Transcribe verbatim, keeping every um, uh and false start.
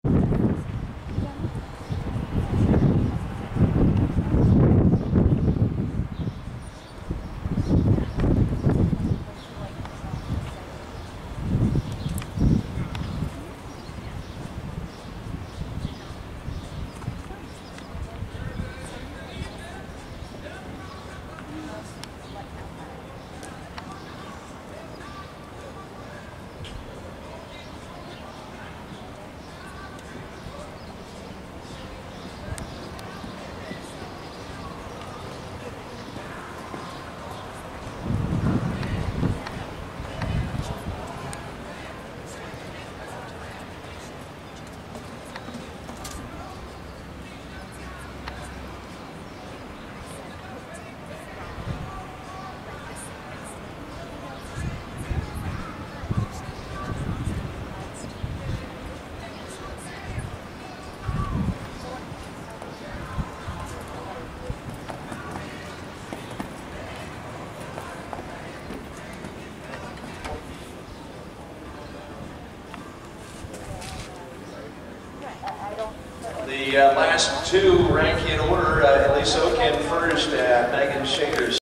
The uh, last two rank in order, uh, Ellie Sokin first, uh, Megan Shakers